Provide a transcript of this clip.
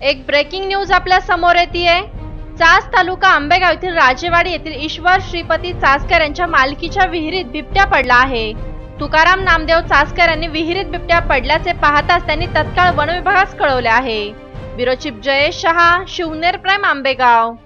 एक breaking news आपल्या समोर येतेय। चास तालुका आंबेगाव येथील राजेवाडी येथील ईश्वर श्रीपती चासकर यांच्या मालकीच्या विहिरीत बिबट्या पडला आहे। तुकाराम नामदेव चासकर यांनी विहिरीत बिबट्या पडल्याचे पाहताच त्यांनी तत्काळ वन विभागास कळवले आहे। Bureau chief Jayesh Shah, Shivner prime, Ambegaon.